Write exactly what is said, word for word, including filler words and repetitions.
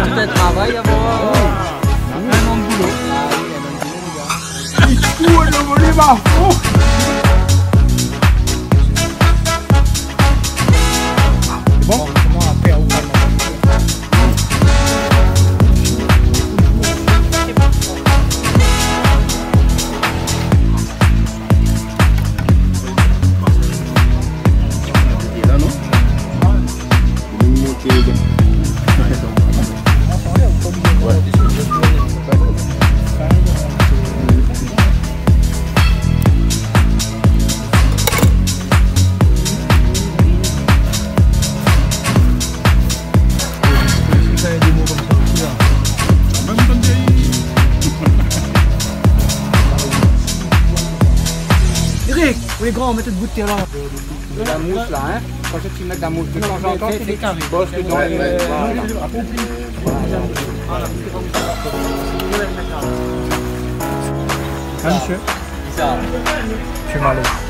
tout un travail avant un an de boulot. Ah oui, un an de boulot, les gars. Il fout le volume à fond. C'est bon? Comment après à ouvrir? Eric, les grands, mettez de bout de terre là. De la mousse là, hein. Quand tu mets de la mousse de temps en temps, c'est des carrés. Bosse dedans. Ah, monsieur. Je suis malade.